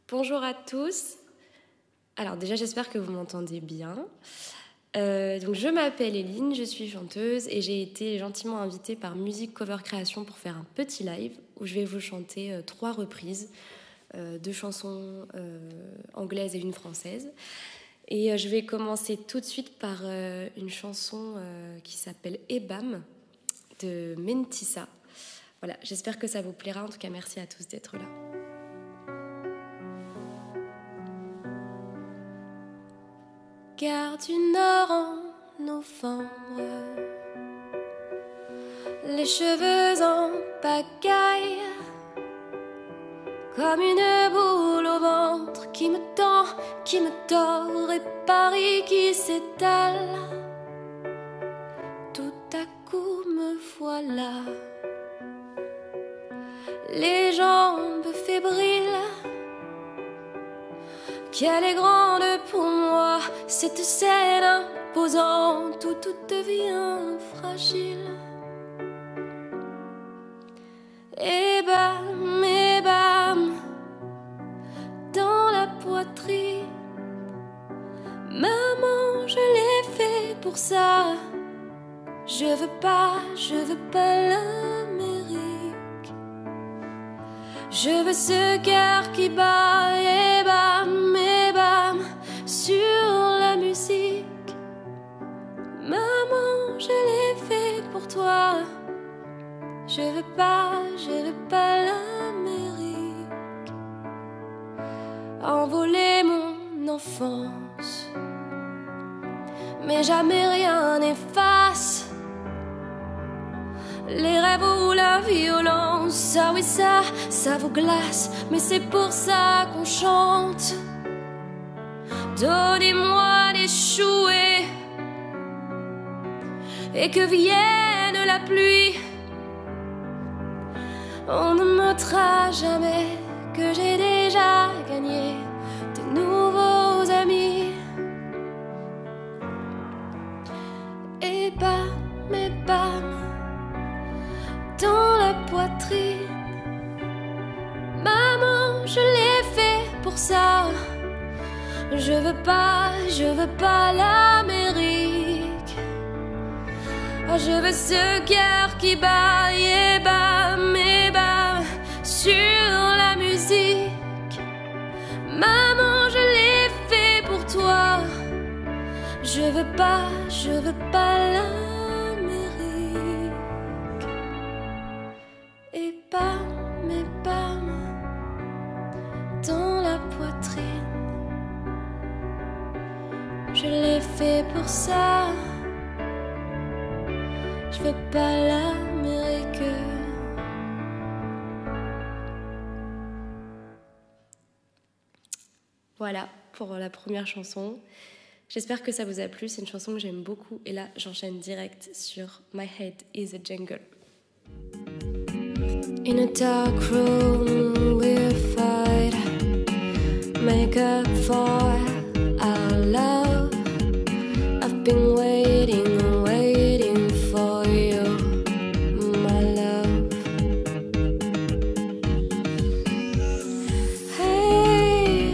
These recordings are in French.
Bonjour à tous. Alors déjà, j'espère que vous m'entendez bien. Donc je m'appelle Eline, je suis chanteuse et j'ai été gentiment invitée par Music Cover Création pour faire un petit live où je vais vous chanter 3 reprises, 2 chansons anglaises et une française. Et je vais commencer tout de suite par une chanson qui s'appelle Ebam de Mentissa. Voilà, j'espère que ça vous plaira. En tout cas, merci à tous d'être là. Gare du Nord en novembre, les cheveux en pagaille, comme une boule au ventre qui me tend, qui me tord, et Paris qui s'étale. Tout à coup me voilà, les jambes fébriles. Qu'elle est grande pour moi, cette scène imposante où tout devient fragile. Et bam, dans la poitrine. Maman, je l'ai fait pour ça. Je veux pas l'Amérique. Je veux ce cœur qui bat et bam, sur la musique. Maman, je l'ai fait pour toi. Je veux pas l'Amérique. Envoler mon enfance, mais jamais rien n'efface les rêves ou la violence. Ça oui, ça vous glace, mais c'est pour ça qu'on chante. Donnez-moi d'échouer et que vienne la pluie. On ne notera jamais que j'ai déjà gagné de nouveaux amis. Et bam, dans la poitrine. Maman, je l'ai fait pour ça. Je veux pas l'Amérique. Oh, je veux ce cœur qui bat et bam, sur la musique. Maman, je l'ai fait pour toi. Je veux pas l'Amérique. Et bam, dans la poitrine. Je l'ai fait pour ça. Je veux pas l'Amérique. Voilà pour la première chanson. J'espère que ça vous a plu. C'est une chanson que j'aime beaucoup. Et là, j'enchaîne direct sur My Head is a Jungle. In a dark room we'll fight, make up for our love. I've been waiting for you, my love. Hey,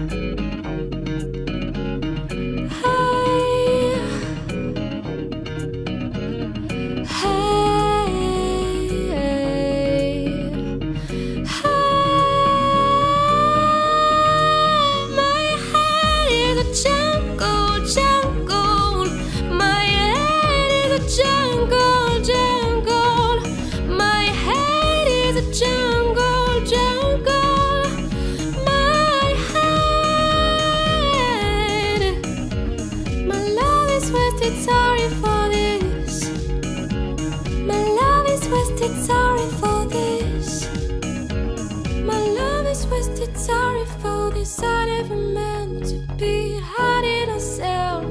sorry for this. My love is wasted, sorry for this. My love is wasted, sorry for this. I never meant to be hiding myself,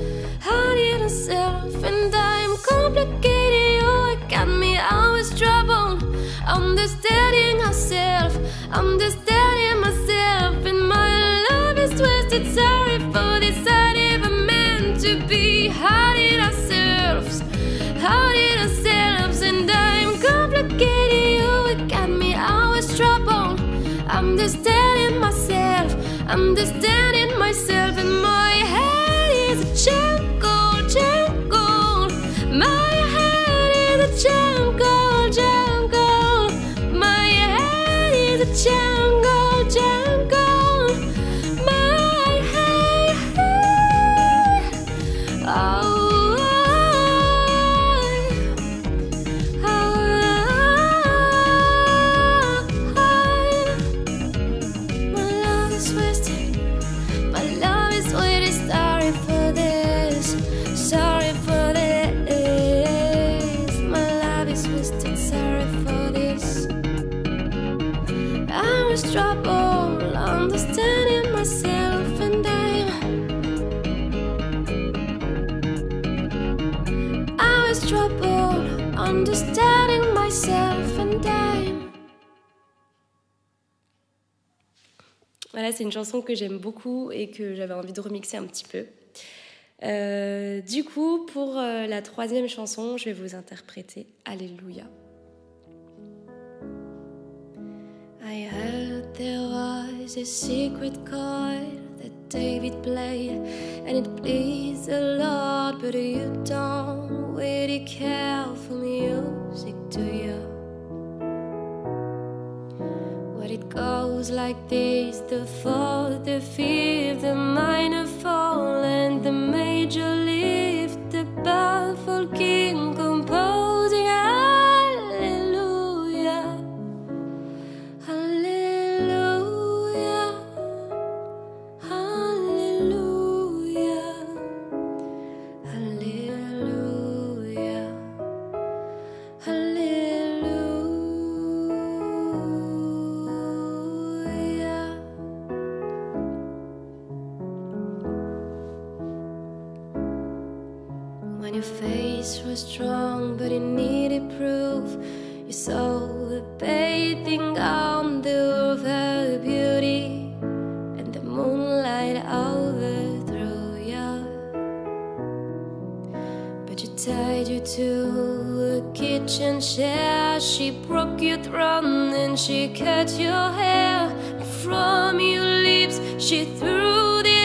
and I'm complicated. You got me always trouble, understanding myself, and my love is wasted, sorry for this. I never meant to be hiding ourselves, and I'm complicated. You got me always trouble, understanding myself. understanding myself, and my head is a jungle, jungle. My head is a jungle, jungle. My head is a jungle, jungle. My head, oh. Trouble understanding myself, and I was trouble understanding myself, and Voilà, c'est une chanson que j'aime beaucoup et que j'avais envie de remixer un petit peu. Du coup, pour la troisième chanson, je vais vous interpréter Alléluia. I heard there was a secret chord that David played, and it pleased the Lord, but you don't really care for music, do you? Well, it goes like this: the fourth, the fifth, the minor fall, and the major lift, the baffled king composing Hallelujah. Hallelujah, hallelujah, hallelujah, hallelujah. When your face was strong but it needed proof, you saw the bathing on the roof, her beauty, and the moonlight overthrew you. But you tied you to a kitchen chair, she broke your throne and she cut your hair. From your lips she threw the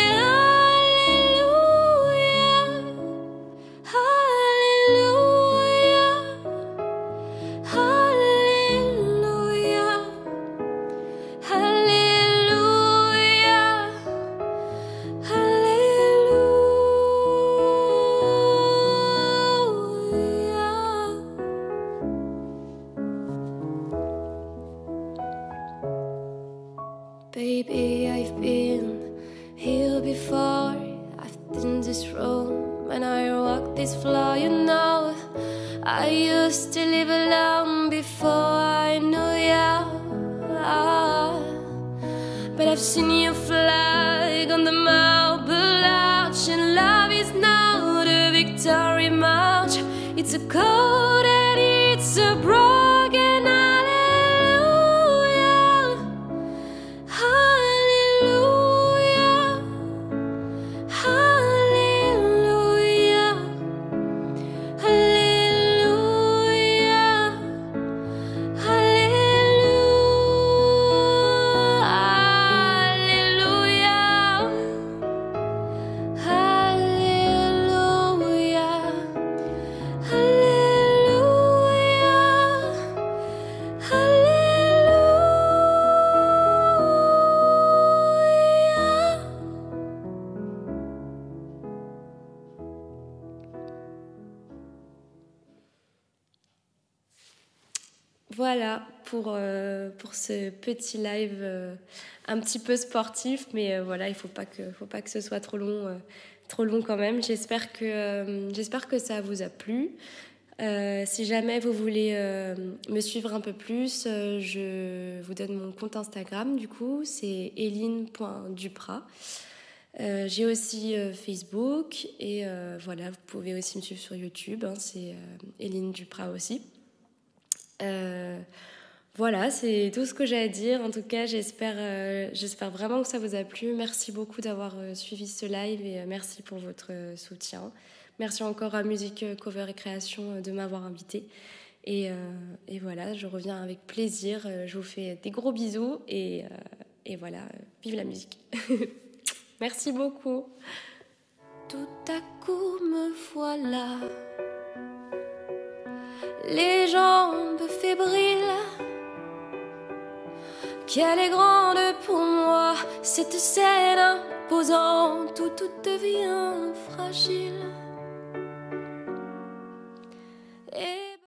Baby, I've been here before. I've been this room and I walked this floor, you know. I used to live alone before I knew you. But I've seen your flag on the marble arch, and love is not a victory march. It's a code and it's a broken Voilà pour ce petit live un petit peu sportif, mais voilà, il faut pas que ce soit trop long quand même. J'espère que ça vous a plu. Si jamais vous voulez me suivre un peu plus, je vous donne mon compte Instagram, du coup, c'est eline.duprat. J'ai aussi Facebook et voilà, vous pouvez aussi me suivre sur YouTube, hein, c'est Eline Duprat aussi. Voilà, c'est tout ce que j'ai à dire. En tout cas, j'espère vraiment que ça vous a plu. Merci beaucoup d'avoir suivi ce live et merci pour votre soutien. Merci encore à Musique Cover et Création de m'avoir invitée. Et voilà, je reviens avec plaisir. Je vous fais des gros bisous et Et voilà, vive la musique. Merci beaucoup. Tout à coup me voilà, les jambes fébriles. Qu'elle est grande pour moi, cette scène imposante où tout devient fragile. Et